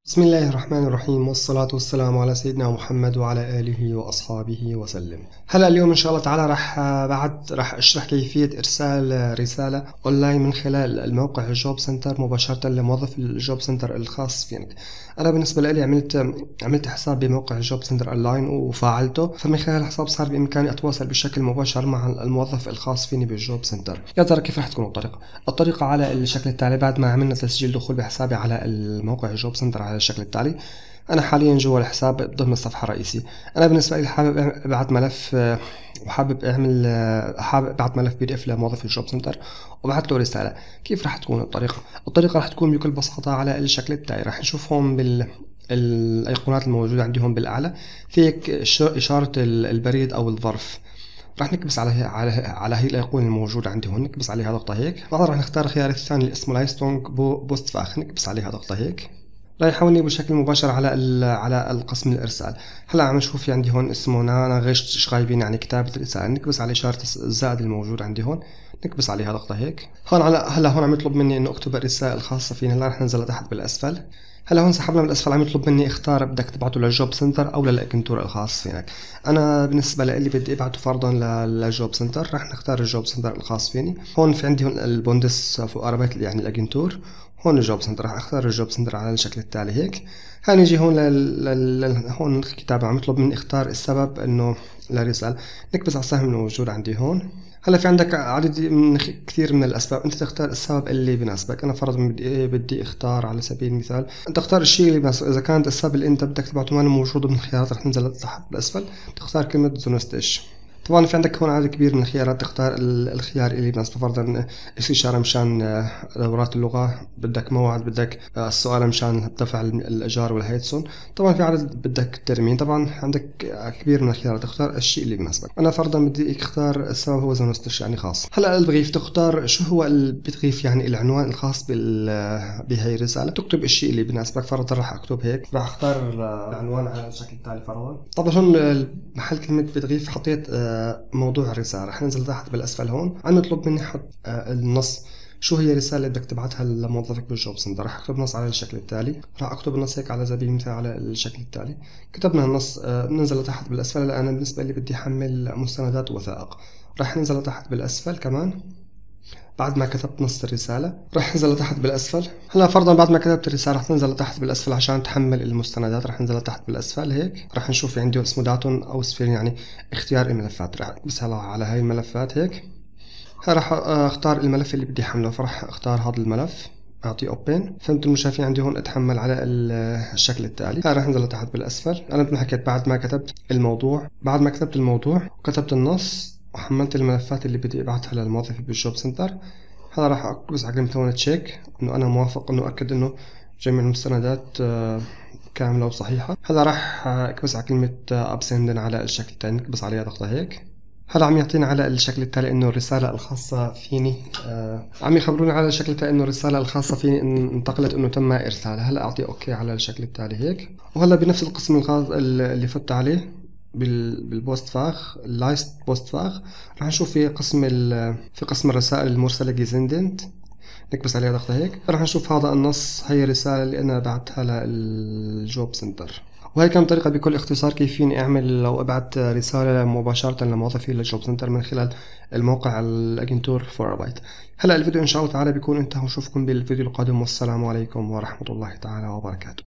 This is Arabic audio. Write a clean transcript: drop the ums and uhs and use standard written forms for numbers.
بسم الله الرحمن الرحيم، والصلاة والسلام على سيدنا محمد وعلى آله وأصحابه وسلم. هلا اليوم إن شاء الله تعالى راح أشرح كيفية إرسال رسالة أونلاين من خلال الموقع الجوب سنتر مباشرة لموظف الجوب سنتر الخاص فينك. أنا بالنسبة لي عملت حساب بموقع الجوب سنتر أونلاين وفعلته، فمن خلال الحساب صار بإمكاني أتواصل بشكل مباشر مع الموظف الخاص فيني بالجوب سنتر. يا ترى كيف راح تكون الطريقة على الشكل التالي. بعد ما عملنا تسجيل دخول بحسابي على الموقع الجوب سنتر على الشكل التالي، انا حاليا جوا الحساب ضمن الصفحه الرئيسيه. انا بالنسبه لي حابب ابعت ملف حابب ابعت ملف بي دي اف لموظف الجوب سنتر وبعت له رساله. كيف راح تكون الطريقه راح تكون بكل بساطه على الشكل التالي. راح نشوف هون الايقونات الموجوده عندي هون بالاعلى، فيك اشاره البريد او الظرف. راح نكبس على هي الايقونه الموجوده عندي هون، نكبس عليها ضغطه هيك. بعدها راح نختار الخيار الثاني اللي اسمه لايستونج بوست فاخ، نكبس عليها ضغطه هيك. راح يحولني بشكل مباشر على القسم الارسال. هلا عم نشوف في عندي هون اسمه انا غشت شغايبين، يعني كتابه الرساله. نكبس على اشاره الزائد الموجود عندي هون، نكبس عليها ضغطه هيك. هلا هون عم يطلب مني انه اكتب الرساله الخاصه فيني. هلا رح ننزل لتحت بالاسفل. هلا هون سحبنا من الاسفل، عم يطلب مني اختار بدك تبعته للجوب سنتر او للاجنتور الخاص فينك. انا بالنسبه لي بدي ابعته فرضا للجوب سنتر. رح نختار الجوب سنتر الخاص فيني. هون في عندي هون البوندس فوق قربت يعني الاجنتور. هون الجوب سنتر، راح اختار الجوب سنتر على الشكل التالي هيك. هنيجي هون هون الكتابة عم يطلب مني اختار السبب انه للرسالة. نكبس على السهم الموجود عندي هون. هلا في عندك عدد كثير من الاسباب، انت تختار السبب اللي بيناسبك. انا فرضا بدي اختار على سبيل المثال، انت اختار الشيء اللي بيناسبك. اذا كانت السبب اللي انت بدك تبعته ما موجود من الخيارات، رح تنزل تحت بالاسفل تختار كلمة زونستيش. طبعا في عندك هون عدد كبير من الخيارات، تختار الخيار اللي بيناسبه. فرضا استشارة مشان دورات اللغة، بدك موعد، بدك السؤال مشان دفع الإيجار والهيدسون. طبعا في عدد بدك ترمين. طبعا عندك كبير من الخيارات، تختار الشيء اللي بيناسبك. أنا فرضا بدي اختار السبب هو زونستش يعني خاص. هلا البغيف تختار شو هو البتغيف، يعني العنوان الخاص بهي الرسالة. تكتب الشيء اللي بيناسبك. فرضا راح اكتب هيك، راح اختار العنوان على الشكل التالي فرضا. طبعا هون محل كلمة بتغيف حطيت موضوع الرسالة. رح ننزل تحت بالأسفل هون، عم يطلب مني حط النص. شو هي الرسالة اللي بدك تبعتها لموظفك بالجوب سنتر. رح اكتب نص على الشكل التالي. رح اكتب النص هيك على سبيل المثال على الشكل التالي. كتبنا النص. بننزل لتحت بالأسفل. هلا أنا بالنسبة لي بدي أحمل مستندات ووثائق. رح ننزل لتحت بالأسفل كمان. بعد ما كتبت نص الرسالة رح ننزل لتحت بالأسفل. هلا فرضا بعد ما كتبت الرسالة رح تنزل لتحت بالأسفل عشان تحمل المستندات. رح ننزل لتحت بالأسفل هيك. رح نشوف في عندي اسمه داتون أو سفير، يعني اختيار الملفات. رح أكبس على هاي الملفات هيك. رح اختار الملف اللي بدي احمله، فرح اختار هذا الملف، اعطيه اوبن. فهمتوا المشافين عندي هون اتحمل على الشكل التالي. رح انزل لتحت بالاسفل. انا مثل ما حكيت بعد ما كتبت الموضوع وكتبت النص وحملت الملفات اللي بدي ابعتها للموظف بالجوب سنتر. هلا راح اكبس على كلمة هون تشيك انه انا موافق، انه اكد انه جميع المستندات كاملة وصحيحة. هلا راح اكبس على كلمة ابسندن على الشكل التالي، نكبس عليها ضغطة هيك. هلا عم يعطينا على الشكل التالي انه الرسالة الخاصة فيني عم يخبروني على الشكل التالي انه الرسالة الخاصة فيني انتقلت، انه تم ارسالها. هلا اعطي اوكي على الشكل التالي هيك. وهلا بنفس القسم الخاص اللي فت عليه بالبوست فاخ، اللايست بوست فاخ، راح نشوف في قسم الرسائل المرسلة جيزندنت. نكبس عليها ضغطة هيك. راح نشوف هذا النص، هي الرسالة اللي انا بعتها للجوب سنتر. وهي كم طريقة بكل اختصار كيف فيني أعمل لو أبعت رسالة مباشرة لموظفي للجوب سنتر من خلال الموقع الأجنتور فوربايت. هلا الفيديو إن شاء الله تعالى بيكون انتهى، ونشوفكم بالفيديو القادم، والسلام عليكم ورحمة الله تعالى وبركاته.